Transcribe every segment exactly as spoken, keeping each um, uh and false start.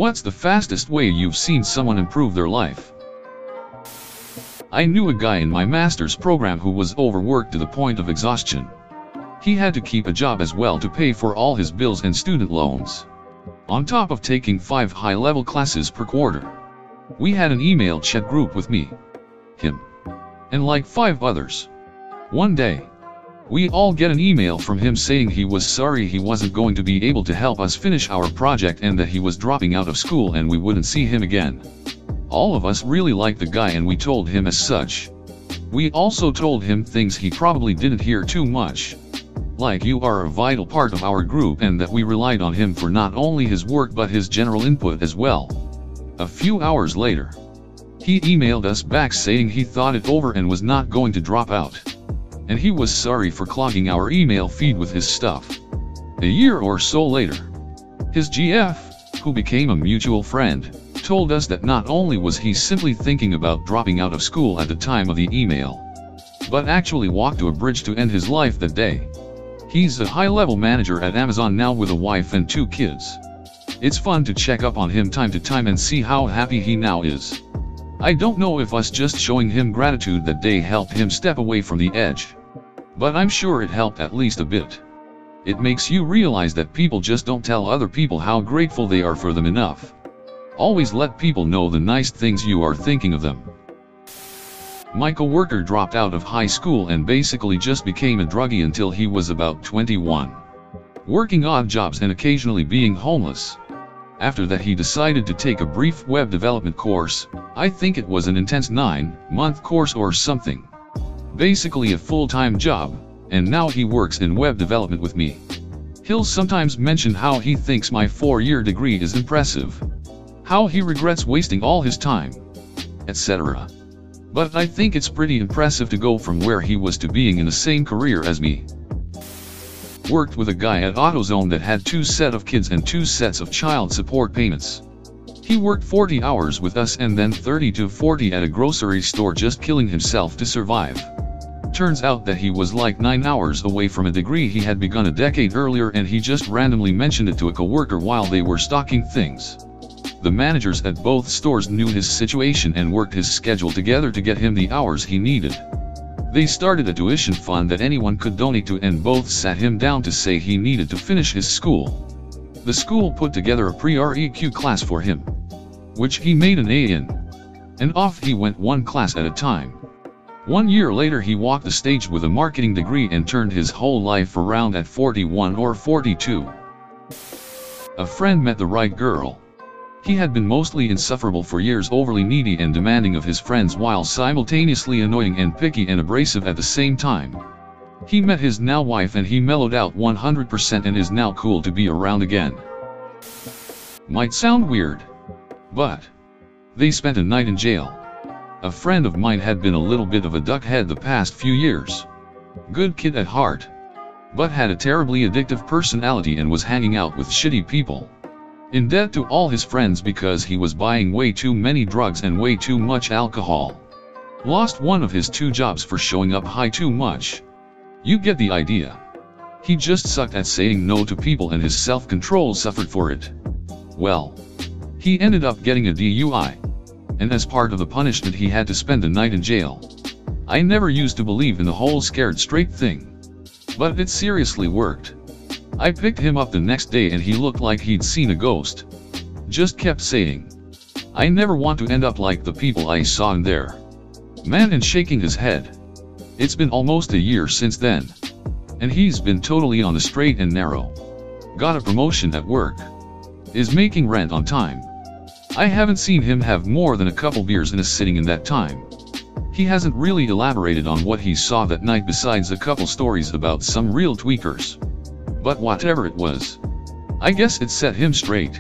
What's the fastest way you've seen someone improve their life? I knew a guy in my master's program who was overworked to the point of exhaustion. He had to keep a job as well to pay for all his bills and student loans, on top of taking five high-level classes per quarter. We had an email chat group with me, him, and like five others. One day, we all get an email from him saying he was sorry he wasn't going to be able to help us finish our project and that he was dropping out of school and we wouldn't see him again. All of us really liked the guy and we told him as such. We also told him things he probably didn't hear too much, like you are a vital part of our group and that we relied on him for not only his work but his general input as well. A few hours later, he emailed us back saying he thought it over and was not going to drop out. And he was sorry for clogging our email feed with his stuff. A year or so later, his G F, who became a mutual friend, told us that not only was he simply thinking about dropping out of school at the time of the email, but actually walked to a bridge to end his life that day. He's a high-level manager at Amazon now with a wife and two kids. It's fun to check up on him time to time and see how happy he now is. I don't know if us just showing him gratitude that day helped him step away from the edge, but I'm sure it helped at least a bit. It makes you realize that people just don't tell other people how grateful they are for them enough. Always let people know the nice things you are thinking of them. My coworker dropped out of high school and basically just became a druggie until he was about twenty-one, working odd jobs and occasionally being homeless. After that he decided to take a brief web development course. I think it was an intense nine-month course or something. Basically a full-time job, and now he works in web development with me. He'll sometimes mention how he thinks my four-year degree is impressive, how he regrets wasting all his time, et cetera. But I think it's pretty impressive to go from where he was to being in the same career as me. Worked with a guy at AutoZone that had two set of kids and two sets of child support payments. He worked forty hours with us and then thirty to forty at a grocery store just killing himself to survive. Turns out that he was like nine hours away from a degree he had begun a decade earlier and he just randomly mentioned it to a coworker while they were stocking things. The managers at both stores knew his situation and worked his schedule together to get him the hours he needed. They started a tuition fund that anyone could donate to and both sat him down to say he needed to finish his school. The school put together a pre-R E Q class for him, which he made an A in. And off he went one class at a time. One year later he walked the stage with a marketing degree and turned his whole life around at forty-one or forty-two. A friend met the right girl. He had been mostly insufferable for years, overly needy and demanding of his friends while simultaneously annoying and picky and abrasive at the same time. He met his now wife and he mellowed out one hundred percent and is now cool to be around again. Might sound weird, but they spent a night in jail. A friend of mine had been a little bit of a duckhead the past few years. Good kid at heart, but had a terribly addictive personality and was hanging out with shitty people. In debt to all his friends because he was buying way too many drugs and way too much alcohol. Lost one of his two jobs for showing up high too much. You get the idea. He just sucked at saying no to people and his self-control suffered for it. Well, he ended up getting a D U I. And as part of the punishment he had to spend a night in jail. I never used to believe in the whole scared straight thing, but it seriously worked. I picked him up the next day and he looked like he'd seen a ghost. Just kept saying, "I never want to end up like the people I saw in there, man," and shaking his head. It's been almost a year since then, and he's been totally on the straight and narrow. Got a promotion at work. Is making rent on time. I haven't seen him have more than a couple beers in a sitting in that time. He hasn't really elaborated on what he saw that night besides a couple stories about some real tweakers. But whatever it was, I guess it set him straight.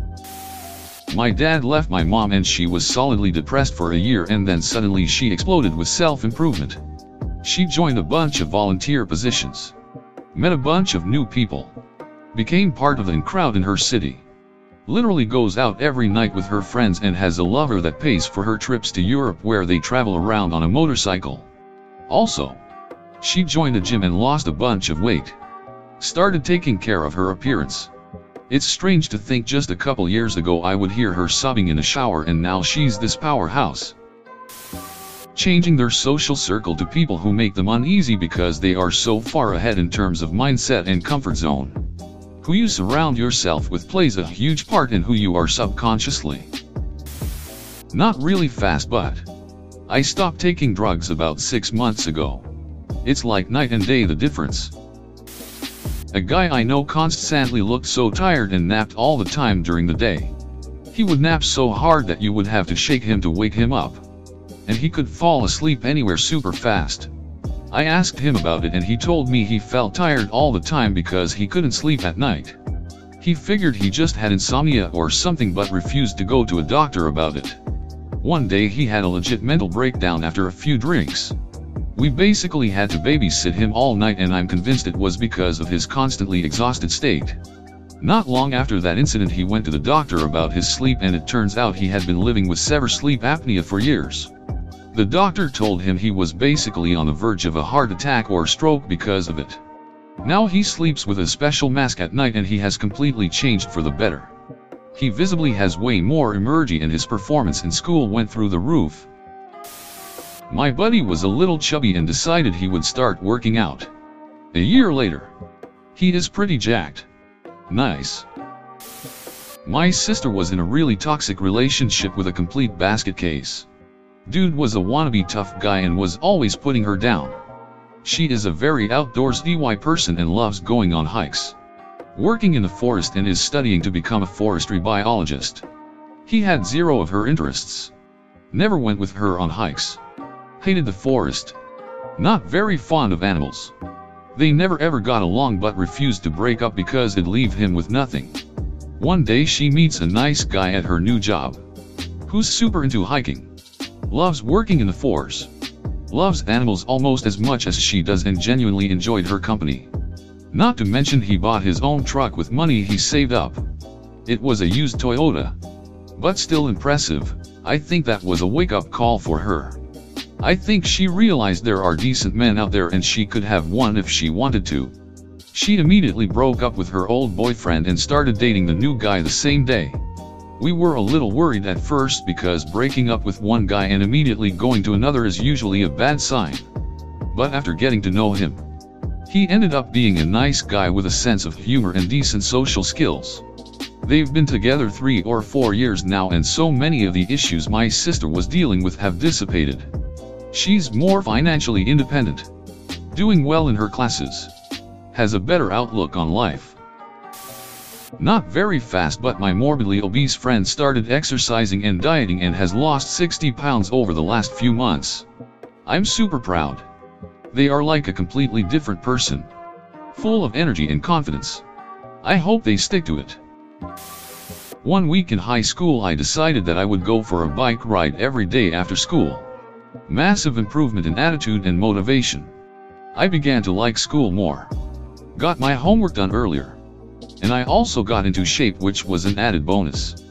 My dad left my mom and she was solidly depressed for a year and then suddenly she exploded with self-improvement. She joined a bunch of volunteer positions, met a bunch of new people, became part of the in crowd in her city. Literally goes out every night with her friends and has a lover that pays for her trips to Europe where they travel around on a motorcycle. Also, she joined a gym and lost a bunch of weight. Started taking care of her appearance. It's strange to think just a couple years ago I would hear her sobbing in a shower, and now she's this powerhouse. Changing their social circle to people who make them uneasy because they are so far ahead in terms of mindset and comfort zone. Who you surround yourself with plays a huge part in who you are subconsciously. Not really fast, but I stopped taking drugs about six months ago. It's like night and day the difference. A guy I know constantly looked so tired and napped all the time during the day. He would nap so hard that you would have to shake him to wake him up. And he could fall asleep anywhere super fast. I asked him about it and he told me he felt tired all the time because he couldn't sleep at night. He figured he just had insomnia or something but refused to go to a doctor about it. One day he had a legit mental breakdown after a few drinks. We basically had to babysit him all night, and I'm convinced it was because of his constantly exhausted state. Not long after that incident he went to the doctor about his sleep, and it turns out he had been living with severe sleep apnea for years. The doctor told him he was basically on the verge of a heart attack or stroke because of it. Now he sleeps with a special mask at night and he has completely changed for the better. He visibly has way more energy and his performance in school went through the roof. My buddy was a little chubby and decided he would start working out. A year later, he is pretty jacked. Nice. My sister was in a really toxic relationship with a complete basket case. Dude was a wannabe tough guy and was always putting her down. She is a very outdoorsy person and loves going on hikes. Working in the forest and is studying to become a forestry biologist. He had zero of her interests. Never went with her on hikes. Hated the forest. Not very fond of animals. They never ever got along but refused to break up because it'd leave him with nothing. One day she meets a nice guy at her new job. Who's super into hiking. Loves working in the forest. Loves animals almost as much as she does and genuinely enjoyed her company. Not to mention he bought his own truck with money he saved up. It was a used Toyota. But still impressive. I think that was a wake-up call for her. I think she realized there are decent men out there and she could have one if she wanted to. She immediately broke up with her old boyfriend and started dating the new guy the same day. We were a little worried at first because breaking up with one guy and immediately going to another is usually a bad sign. But after getting to know him, he ended up being a nice guy with a sense of humor and decent social skills. They've been together three or four years now and so many of the issues my sister was dealing with have dissipated. She's more financially independent, doing well in her classes, has a better outlook on life. Not very fast, but my morbidly obese friend started exercising and dieting and has lost sixty pounds over the last few months. I'm super proud. They are like a completely different person. Full of energy and confidence. I hope they stick to it. One week in high school I decided that I would go for a bike ride every day after school. Massive improvement in attitude and motivation. I began to like school more. Got my homework done earlier. And I also got into shape, which was an added bonus.